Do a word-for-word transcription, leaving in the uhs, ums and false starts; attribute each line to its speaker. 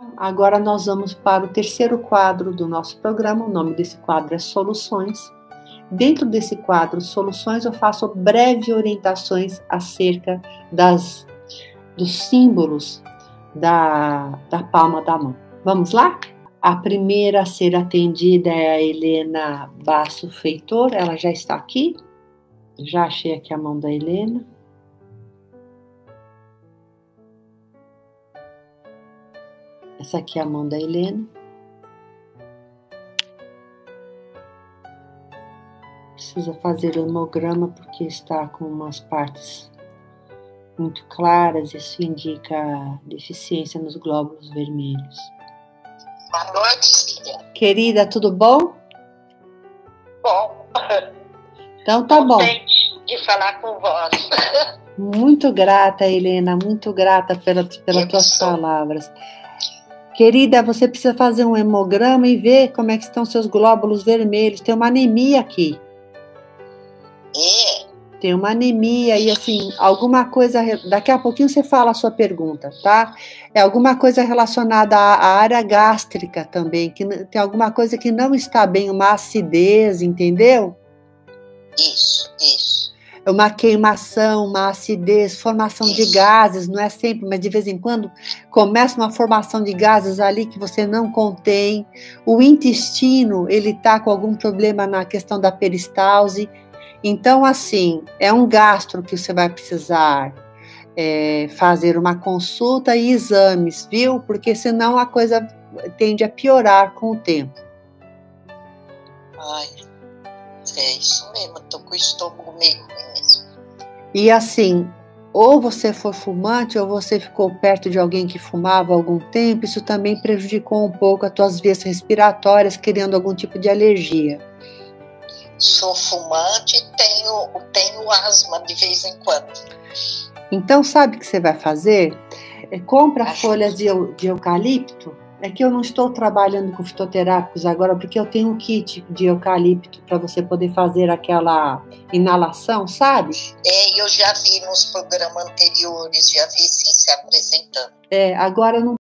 Speaker 1: Agora nós vamos para o terceiro quadro do nosso programa. O nome desse quadro é Soluções. Dentro desse quadro Soluções, eu faço breves orientações acerca das, dos símbolos da, da palma da mão. Vamos lá? A primeira a ser atendida é a Helena Basso Feitor. Ela já está aqui. Já achei aqui a mão da Helena. Essa aqui é a mão da Helena. Precisa fazer o hemograma porque está com umas partes muito claras. Isso indica deficiência nos glóbulos vermelhos.
Speaker 2: Boa noite, Cília.
Speaker 1: Querida, tudo bom?
Speaker 2: Bom.
Speaker 1: Então tá bom.
Speaker 2: Contente de falar com vós.
Speaker 1: Muito grata, Helena, muito grata pela, pelas tuas sou. palavras. Querida, você precisa fazer um hemograma e ver como é que estão seus glóbulos vermelhos. Tem uma anemia aqui.
Speaker 2: É?
Speaker 1: Tem uma anemia e assim, alguma coisa, daqui a pouquinho você fala a sua pergunta, tá? É alguma coisa relacionada à, à área gástrica também, que tem alguma coisa que não está bem, uma acidez, entendeu?
Speaker 2: Isso, isso.
Speaker 1: Uma queimação, uma acidez, formação Isso. de gases, não é sempre, mas de vez em quando começa uma formação de gases ali que você não contém. O intestino, ele está com algum problema na questão da peristalse. Então, assim, é um gastro que você vai precisar é, fazer uma consulta e exames, viu? Porque senão a coisa tende a piorar com o tempo.
Speaker 2: Ai, é isso mesmo, estou com o estômago meio ruim mesmo.
Speaker 1: E assim, ou você foi fumante, ou você ficou perto de alguém que fumava há algum tempo, isso também prejudicou um pouco as tuas vias respiratórias, criando algum tipo de alergia.
Speaker 2: Sou fumante e tenho, tenho asma de vez em quando.
Speaker 1: Então, sabe o que você vai fazer? É, compra Acho folhas de, de eucalipto. É que eu não estou trabalhando com fitoterápicos agora, porque eu tenho um kit de eucalipto para você poder fazer aquela inalação, sabe?
Speaker 2: É, eu já vi nos programas anteriores, já vi sim se apresentando.
Speaker 1: É, agora eu não